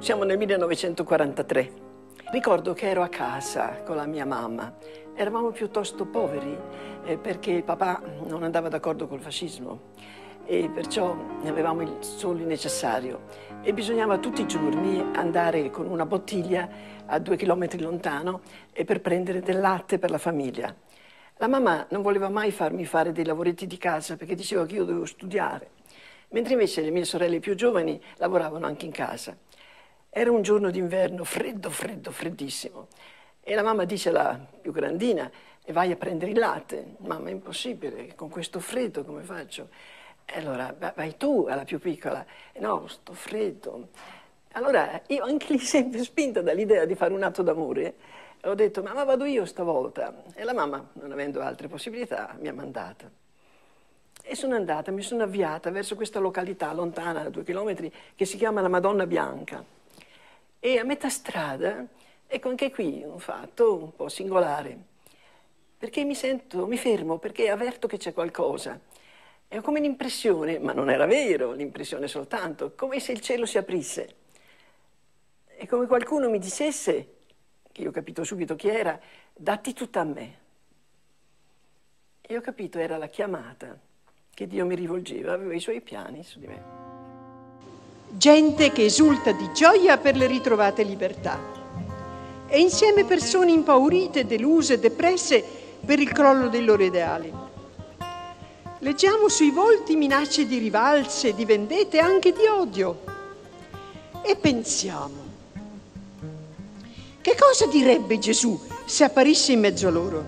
Siamo nel 1943. Ricordo che ero a casa con la mia mamma. Eravamo piuttosto poveri perché il papà non andava d'accordo col fascismo e perciò avevamo solo il necessario e bisognava tutti i giorni andare con una bottiglia a 2 chilometri lontano per prendere del latte per la famiglia. La mamma non voleva mai farmi fare dei lavoretti di casa perché diceva che io dovevo studiare, mentre invece le mie sorelle più giovani lavoravano anche in casa. Era un giorno d'inverno, freddo, freddissimo. E la mamma dice alla più grandina, vai a prendere il latte. Mamma, è impossibile, con questo freddo come faccio? E allora, vai tu alla più piccola. No, sto freddo. Allora, io anche lì sempre spinta dall'idea di fare un atto d'amore, ho detto, mamma, vado io stavolta. E la mamma, non avendo altre possibilità, mi ha mandata. E sono andata, mi sono avviata verso questa località lontana, 2 chilometri, che si chiama la Madonna Bianca. E a metà strada, ecco anche qui un fatto un po' singolare, perché mi fermo, perché avverto che c'è qualcosa. È come l'impressione, ma non era vero, l'impressione soltanto, come se il cielo si aprisse. E come qualcuno mi dicesse, che io ho capito subito chi era, datti tutta a me. E ho capito, era la chiamata che Dio mi rivolgeva, aveva i suoi piani su di me. Gente che esulta di gioia per le ritrovate libertà e insieme persone impaurite, deluse, depresse per il crollo dei loro ideali. Leggiamo sui volti minacce di rivalse, di vendette e anche di odio e pensiamo, che cosa direbbe Gesù se apparisse in mezzo a loro?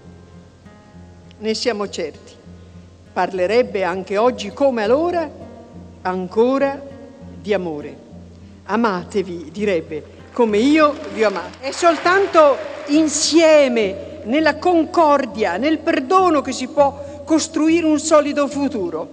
Ne siamo certi, parlerebbe anche oggi come allora ancora di amore. Amatevi, direbbe, come io vi ho amato. È soltanto insieme, nella concordia, nel perdono che si può costruire un solido futuro.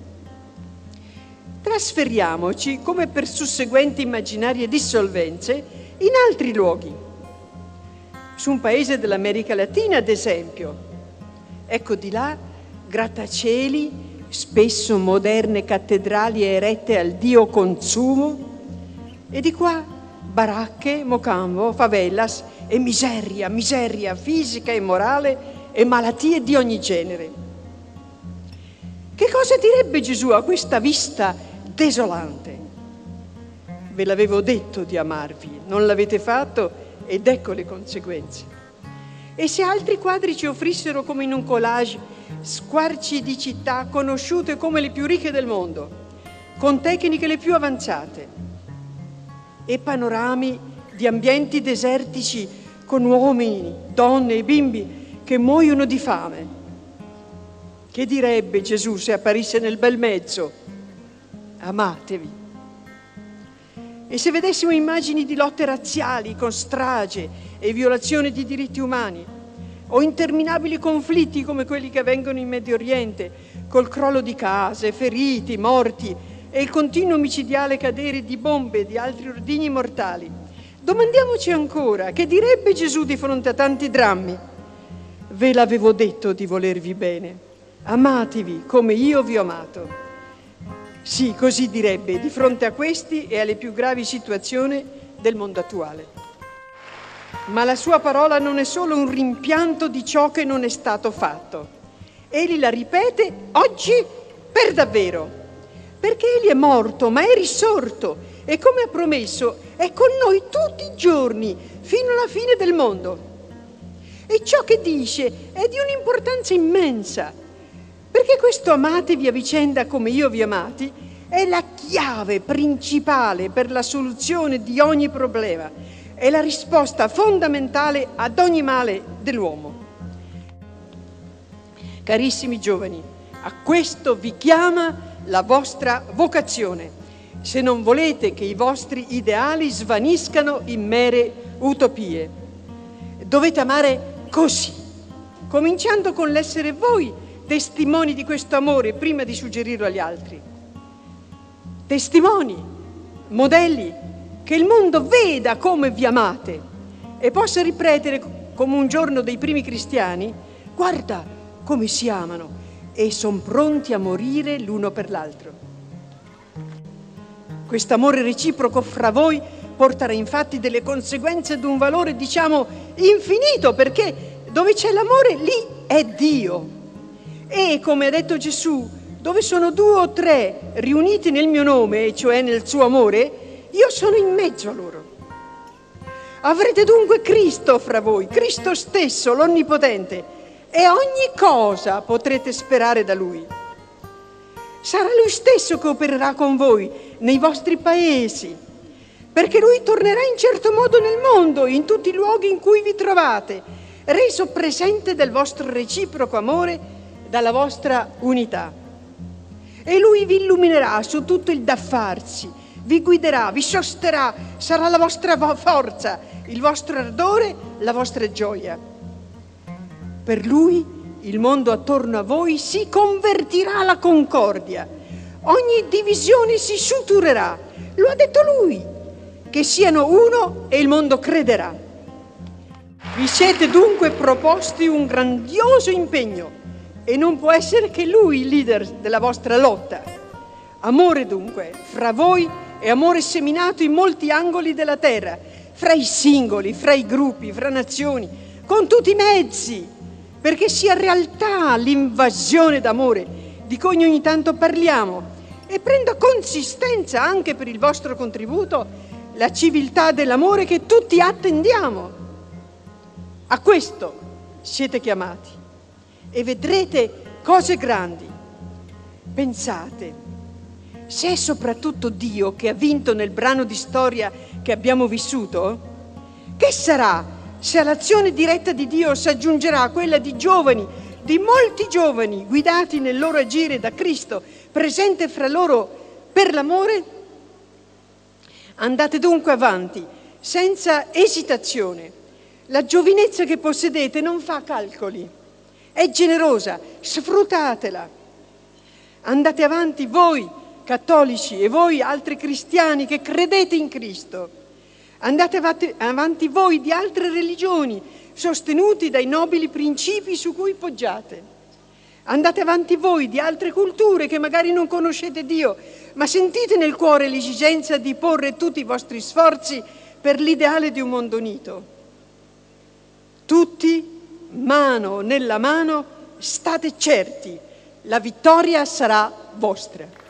Trasferiamoci, come per susseguenti immaginarie dissolvenze, in altri luoghi. Su un paese dell'America Latina, ad esempio. Ecco di là grattacieli, spesso moderne cattedrali erette al dio consumo, e di qua baracche, mocambo, favelas e miseria fisica e morale e malattie di ogni genere. Che cosa direbbe Gesù a questa vista desolante? Ve l'avevo detto di amarvi, non l'avete fatto ed ecco le conseguenze. E se altri quadri ci offrissero come in un collage squarci di città conosciute come le più ricche del mondo, con tecniche le più avanzate, e panorami di ambienti desertici con uomini, donne e bimbi che muoiono di fame. Che direbbe Gesù se apparisse nel bel mezzo? Amatevi. E se vedessimo immagini di lotte razziali con strage e violazione di diritti umani, o interminabili conflitti come quelli che avvengono in Medio Oriente, col crollo di case, feriti, morti e il continuo micidiale cadere di bombe e di altri ordigni mortali, domandiamoci ancora, che direbbe Gesù di fronte a tanti drammi? Ve l'avevo detto di volervi bene, amatevi come io vi ho amato. Sì, così direbbe di fronte a questi e alle più gravi situazioni del mondo attuale. Ma la sua parola non è solo un rimpianto di ciò che non è stato fatto. Egli la ripete oggi per davvero, perché egli è morto ma è risorto e come ha promesso è con noi tutti i giorni fino alla fine del mondo. E ciò che dice è di un'importanza immensa, perché questo amatevi a vicenda come io vi amati è la chiave principale per la soluzione di ogni problema. È la risposta fondamentale ad ogni male dell'uomo. Carissimi giovani, a questo vi chiama la vostra vocazione, se non volete che i vostri ideali svaniscano in mere utopie. Dovete amare così, cominciando con l'essere voi testimoni di questo amore prima di suggerirlo agli altri. Testimoni, modelli, che il mondo veda come vi amate e possa ripetere come un giorno dei primi cristiani, guarda come si amano e sono pronti a morire l'uno per l'altro. Quest'amore reciproco fra voi porterà infatti delle conseguenze ad un valore, diciamo, infinito, perché dove c'è l'amore, lì è Dio. E, come ha detto Gesù, dove sono 2 o 3 riuniti nel mio nome, cioè nel suo amore, io sono in mezzo a loro. Avrete dunque Cristo fra voi, Cristo stesso, l'Onnipotente, e ogni cosa potrete sperare da Lui. Sarà Lui stesso che opererà con voi nei vostri paesi, perché Lui tornerà in certo modo nel mondo, in tutti i luoghi in cui vi trovate, reso presente del vostro reciproco amore, dalla vostra unità. E Lui vi illuminerà su tutto il da farsi, vi guiderà, vi sosterrà, sarà la vostra forza, il vostro ardore, la vostra gioia. Per Lui il mondo attorno a voi si convertirà alla concordia, ogni divisione si suturerà. Lo ha detto Lui, che siano uno e il mondo crederà. Vi siete dunque proposti un grandioso impegno e non può essere che Lui il leader della vostra lotta. Amore dunque fra voi e amore seminato in molti angoli della terra, fra i singoli, fra i gruppi, fra nazioni, con tutti i mezzi, perché sia realtà l'invasione d'amore di cui ogni tanto parliamo e prenda consistenza anche per il vostro contributo la civiltà dell'amore che tutti attendiamo. A questo siete chiamati e vedrete cose grandi. Pensate, se è soprattutto Dio che ha vinto nel brano di storia che abbiamo vissuto, che sarà se all'azione diretta di Dio si aggiungerà quella di giovani, di molti giovani, guidati nel loro agire da Cristo, presente fra loro per l'amore? Andate dunque avanti, senza esitazione. La giovinezza che possedete non fa calcoli, è generosa, sfruttatela. Andate avanti voi, cattolici, e voi, altri cristiani che credete in Cristo. Andate avanti voi di altre religioni, sostenuti dai nobili principi su cui poggiate. Andate avanti voi di altre culture che magari non conoscete Dio, ma sentite nel cuore l'esigenza di porre tutti i vostri sforzi per l'ideale di un mondo unito. Tutti, mano nella mano, state certi, la vittoria sarà vostra.